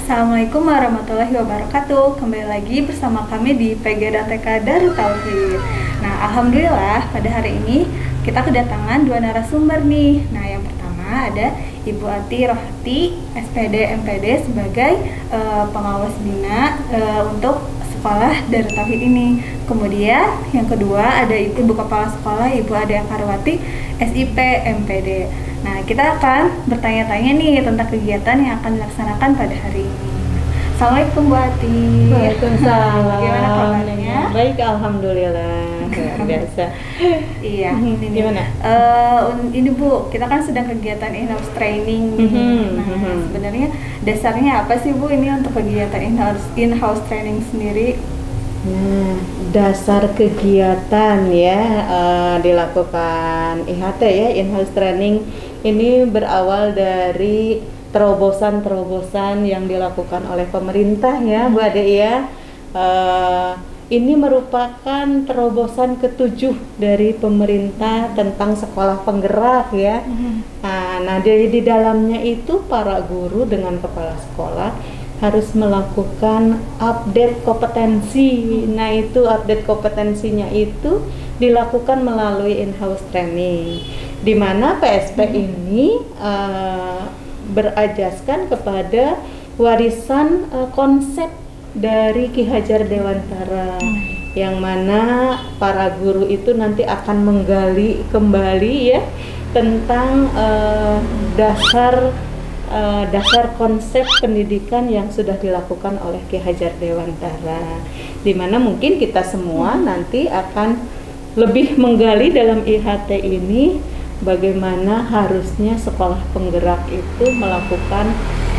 Assalamualaikum warahmatullahi wabarakatuh. Kembali lagi bersama kami di PG dan TK Darut Tauhid. Nah, alhamdulillah pada hari ini kita kedatangan dua narasumber nih. Nah, yang pertama ada Ibu Ati Rohati, SPD MPD sebagai pengawas bina untuk sekolah Darut Tauhid ini. Kemudian yang kedua ada Ibu Kepala Sekolah Ibu Ade Akarwati, SIP MPD. Nah, kita akan bertanya-tanya nih tentang kegiatan yang akan dilaksanakan pada hari ini. Assalamualaikum Bu Ati. Waalaikumsalam. Gimana kabarnya? Baik, alhamdulillah. Luar biasa. Iya. Ini Gimana? Ini Bu, kita kan sedang kegiatan in-house training. Nah, sebenarnya dasarnya apa sih Bu ini untuk kegiatan in-house training sendiri? Nah, dasar kegiatan ya dilakukan IHT ya, in-house training ini berawal dari terobosan-terobosan yang dilakukan oleh pemerintah ya, Bu Ade ya. Ini merupakan terobosan ke-7 dari pemerintah tentang sekolah penggerak ya. Nah, di dalamnya itu para guru dengan kepala sekolah harus melakukan update kompetensi. Nah, itu update kompetensinya itu dilakukan melalui in-house training, di mana PSP ini berajaskan kepada warisan konsep dari Ki Hajar Dewantara, yang mana para guru itu nanti akan menggali kembali ya tentang dasar konsep pendidikan yang sudah dilakukan oleh Ki Hajar Dewantara, di mana mungkin kita semua nanti akan lebih menggali dalam IHT ini bagaimana harusnya sekolah penggerak itu melakukan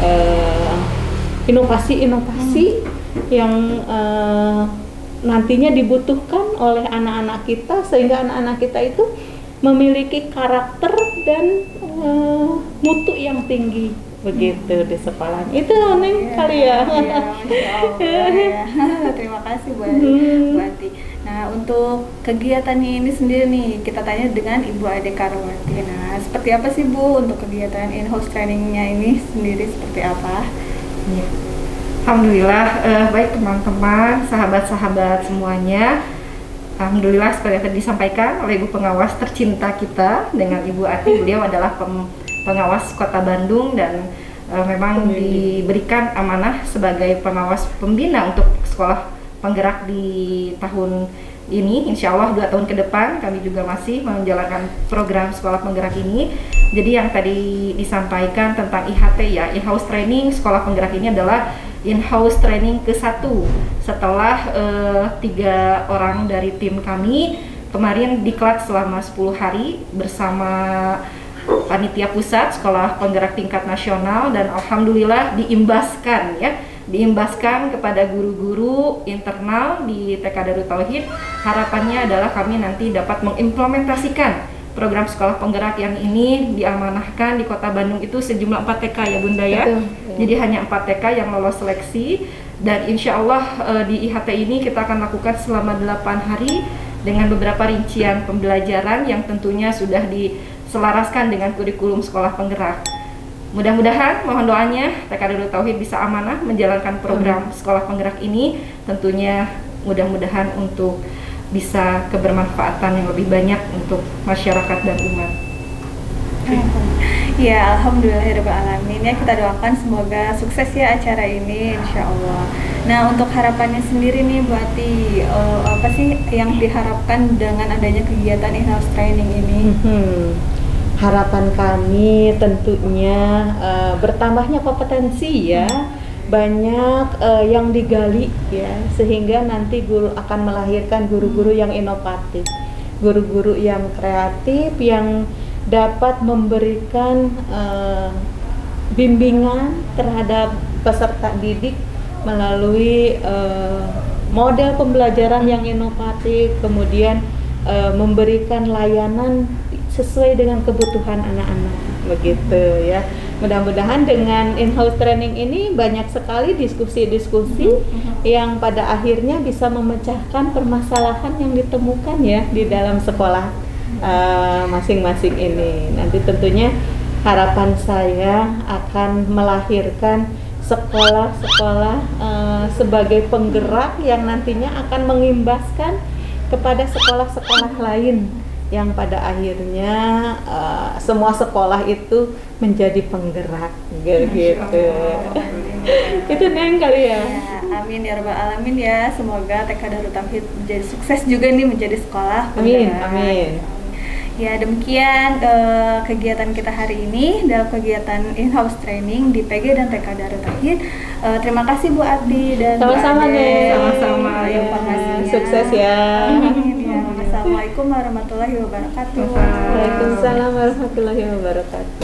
inovasi-inovasi yang nantinya dibutuhkan oleh anak-anak kita, sehingga anak-anak kita itu memiliki karakter dan mutu yang tinggi begitu di sekolah. Itu Neng kali ya. Terima kasih Bu Ati. Nah, untuk kegiatannya ini sendiri nih kita tanya dengan Ibu Ade Karwati. Nah, seperti apa sih Bu untuk kegiatan in-house trainingnya ini sendiri seperti apa? Ya. Alhamdulillah, baik teman-teman, sahabat-sahabat semuanya. Alhamdulillah seperti yang tadi disampaikan oleh Ibu Pengawas tercinta kita dengan Ibu Ati. Beliau adalah pengawas Kota Bandung dan memang diberikan amanah sebagai pengawas pembina untuk sekolah penggerak di tahun ini. Insya Allah 2 tahun ke depan kami juga masih menjalankan program sekolah penggerak ini. Jadi yang tadi disampaikan tentang IHT ya, in-house training sekolah penggerak ini adalah in-house training ke-1 setelah 3 orang dari tim kami kemarin diklat selama 10 hari bersama panitia pusat sekolah penggerak tingkat nasional, dan alhamdulillah diimbaskan kepada guru-guru internal di TK Darut Tauhid. Harapannya adalah kami nanti dapat mengimplementasikan program sekolah penggerak yang ini diamanahkan di Kota Bandung itu sejumlah 4 TK ya Bunda ya. Jadi hanya 4 TK yang lolos seleksi, dan insya Allah di IHT ini kita akan lakukan selama 8 hari dengan beberapa rincian pembelajaran yang tentunya sudah diselaraskan dengan kurikulum sekolah penggerak. Mudah-mudahan, mohon doanya TK Darut Tauhid bisa amanah menjalankan program sekolah penggerak ini, tentunya mudah-mudahan untuk bisa kebermanfaatan yang lebih banyak untuk masyarakat dan umat. Ya, alhamdulillahirrahmanirrahim. Ya, kita doakan semoga sukses ya acara ini, insya Allah. Nah, untuk harapannya sendiri nih Bu Ati, apa sih yang diharapkan dengan adanya kegiatan in-house training ini? Harapan kami tentunya bertambahnya kompetensi ya, banyak yang digali ya, sehingga nanti guru akan melahirkan guru-guru yang inovatif, guru-guru yang kreatif, yang dapat memberikan bimbingan terhadap peserta didik melalui model pembelajaran yang inovatif, kemudian memberikan layanan sesuai dengan kebutuhan anak-anak begitu ya. Mudah-mudahan dengan in-house training ini banyak sekali diskusi-diskusi yang pada akhirnya bisa memecahkan permasalahan yang ditemukan ya di dalam sekolah masing-masing ini. Nanti tentunya harapan saya akan melahirkan sekolah-sekolah sebagai penggerak yang nantinya akan mengimbaskan kepada sekolah-sekolah lain yang pada akhirnya semua sekolah itu menjadi penggerak gitu. Itu Neng kali ya. Amin ya rabbal alamin ya. Semoga TK Darut Tauhid menjadi sukses juga nih menjadi sekolah penggerak. Amin. Ya demikian kegiatan kita hari ini dalam kegiatan in-house training di PG dan TK Darut Tauhid. Terima kasih Bu Ati dan sama-sama nih. Sama-sama informasinya. Sukses ya. Amin ya. Assalamualaikum warahmatullahi wabarakatuh. Waalaikumsalam warahmatullahi wabarakatuh.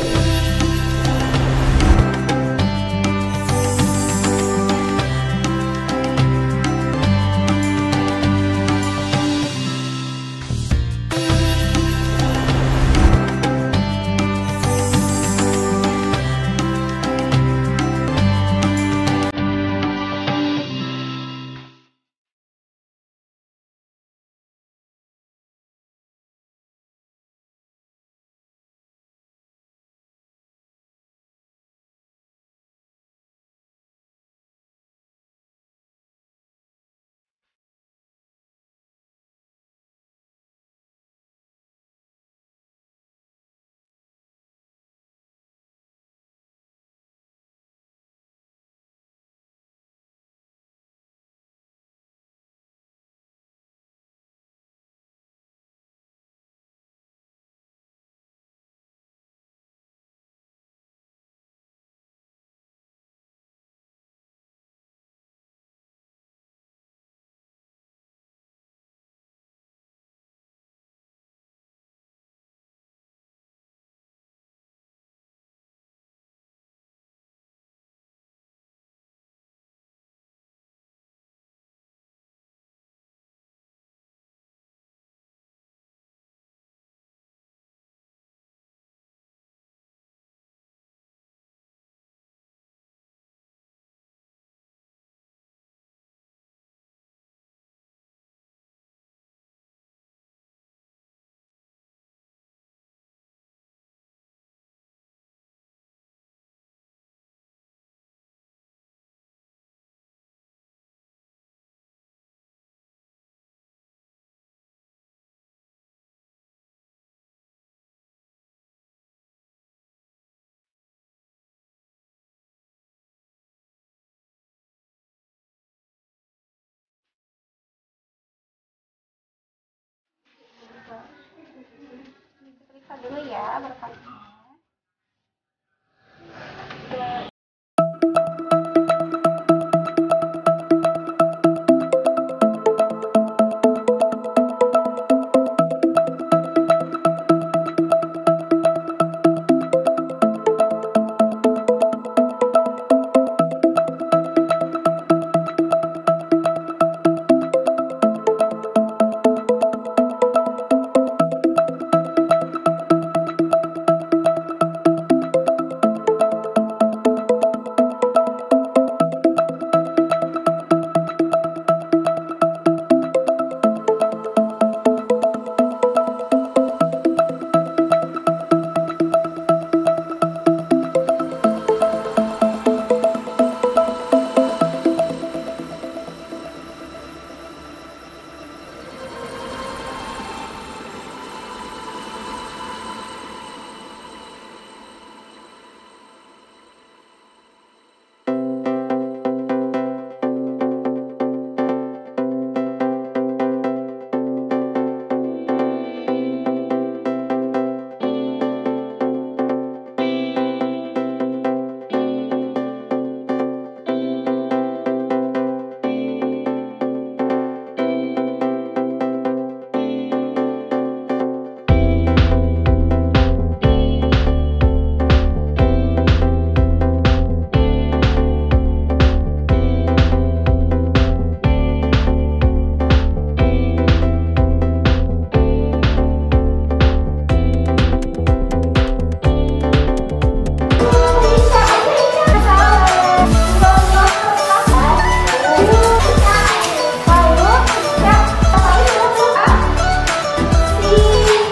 Periksa dulu ya berkasnya.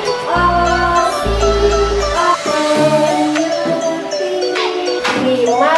lima